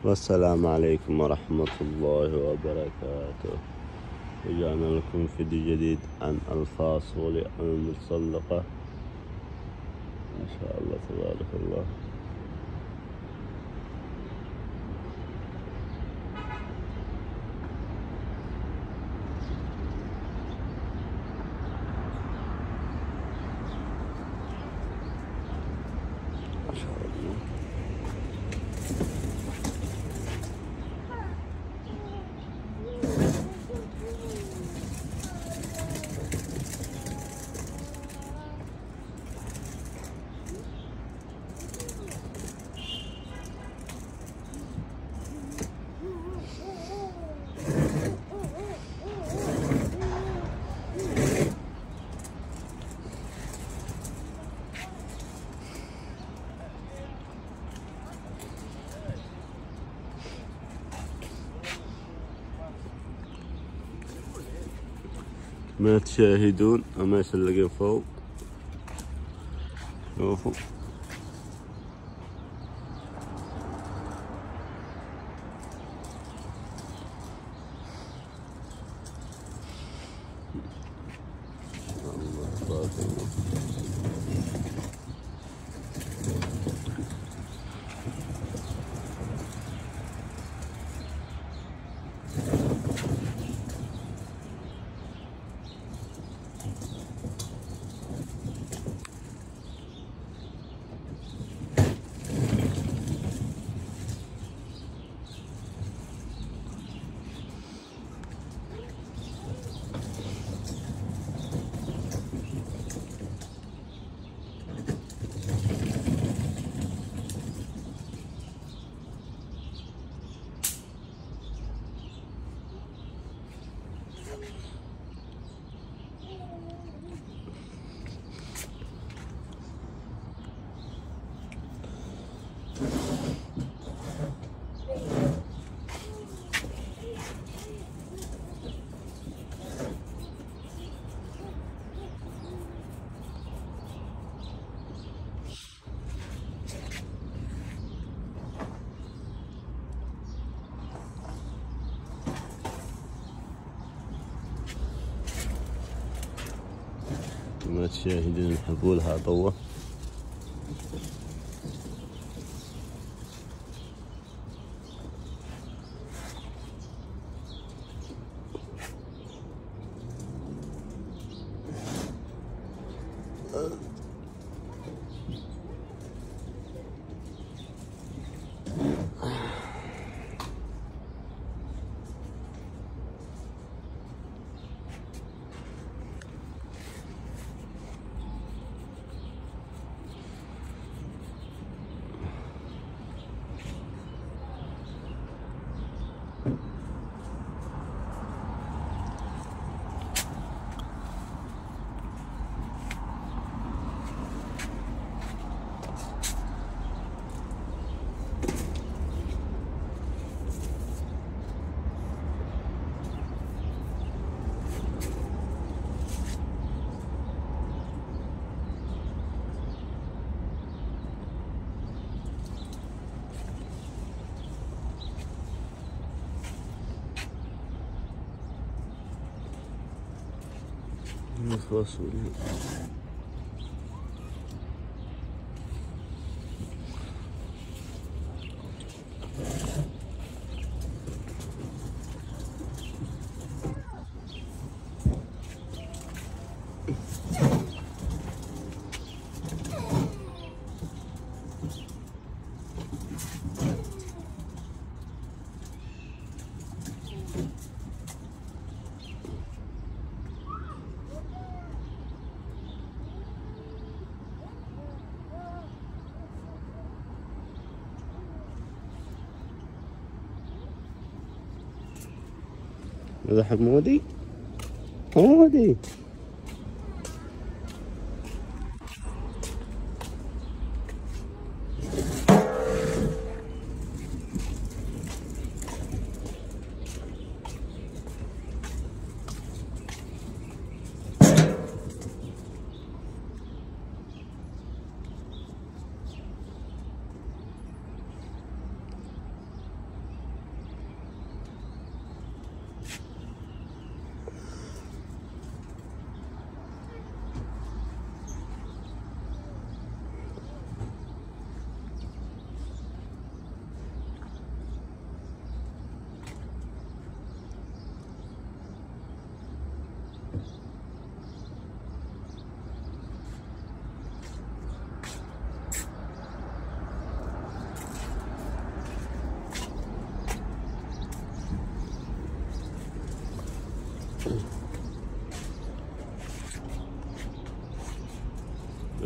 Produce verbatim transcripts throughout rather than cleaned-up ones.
والسلام عليكم ورحمة الله وبركاته. رجعنا لكم فيديو جديد عن الفاصوليا المتسلقة. ما شاء الله تبارك الله. ما شاء الله. ما تشاهدون وما يسلقين فوق. شوفوا الله تبارك الله. ما تشاهدون الحبول هذا هو. الفاصوليا هذا حمودي حمودي.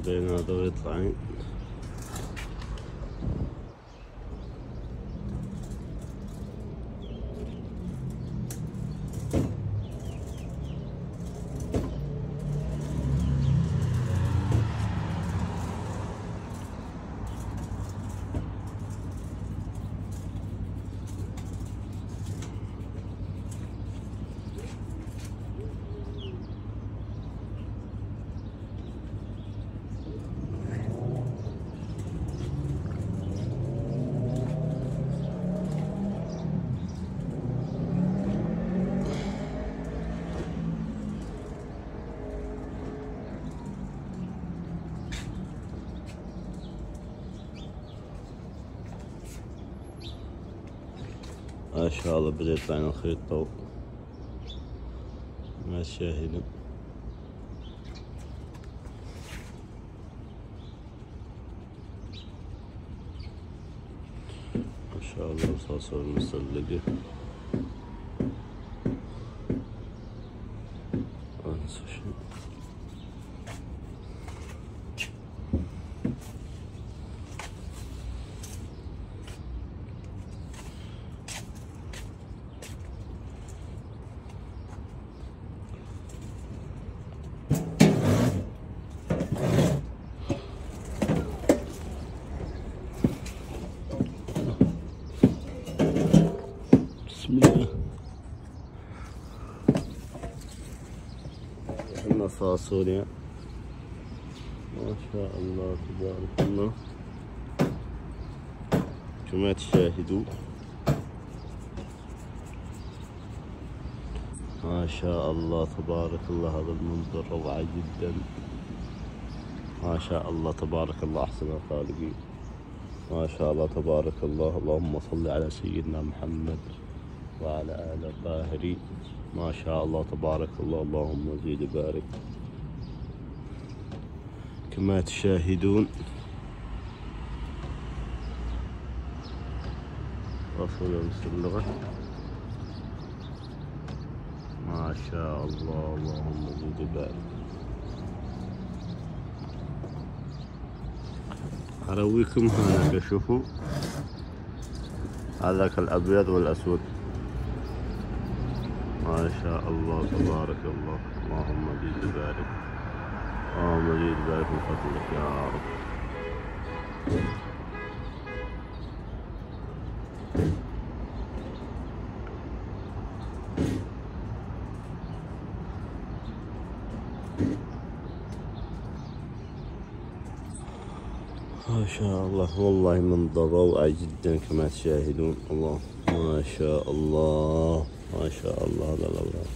بين هذا ويطلعين. ما شاء الله بدأ يطلع لنا الخيط طو مع الشاهدين. ما شاء الله مصاصة المسلقة. انسى شيء. بسم الله. احنا فاصوليا ما شاء الله تبارك الله كما تشاهدوا. ما شاء الله تبارك الله، هذا المنظر روعة جدا. ما شاء الله تبارك الله، أحسن الخالقين. ما شاء الله تبارك الله. اللهم صل على سيدنا محمد وعلى آل الطاهرين. ما شاء الله تبارك الله. اللهم زيد وبارك. كما تشاهدون فاصوليا مسلغة. ما شاء الله. اللهم زيد وبارك. أرويكم هناك، شوفوا هذاك الأبيض والأسود. ما شاء الله تبارك الله. اللهم زيد وبارك. اللهم زيد وبارك من فضلك يا رب. ما شاء الله والله منظر روعة جدا كما تشاهدون. الله ما شاء الله. ما شاء الله. هذا الأولاد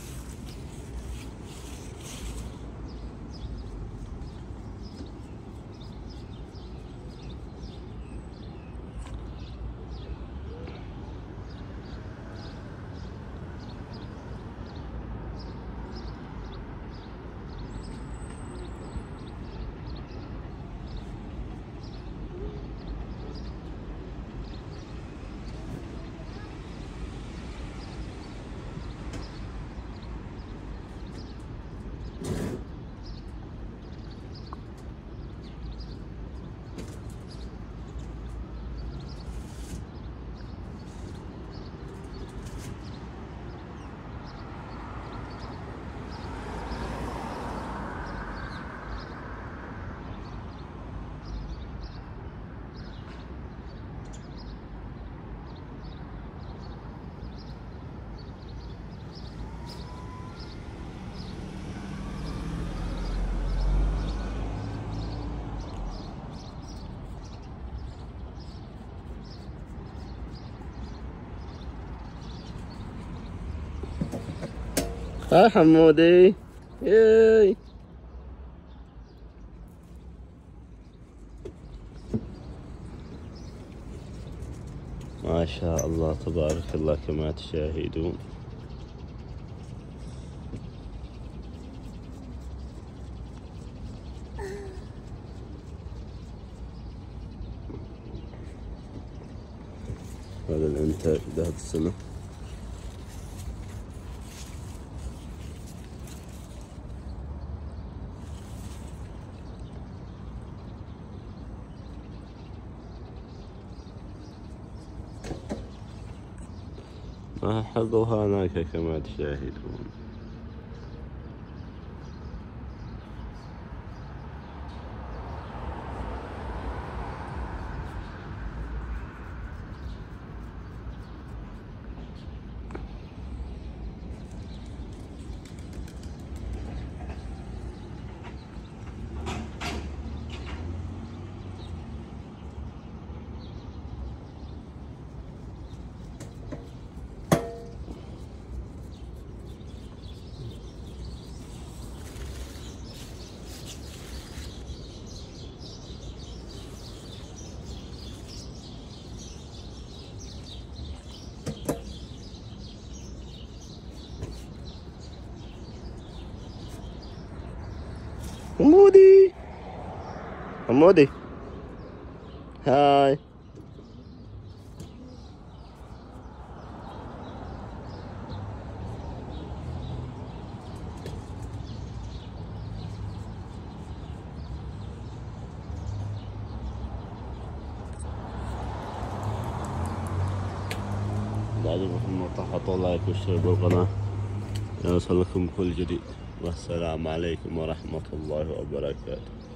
ها حمودي. ياي ما شاء الله تبارك الله كما تشاهدون. هذا الإنتاج لهذه السنة. حظها هناك كما تشاهدون. حمودي حمودي هاي. إذا عجبكم المقطع حطوا لايك واشتركوا بالقناة ليوصلكم كل جديد. والسلام عليكم ورحمة الله وبركاته.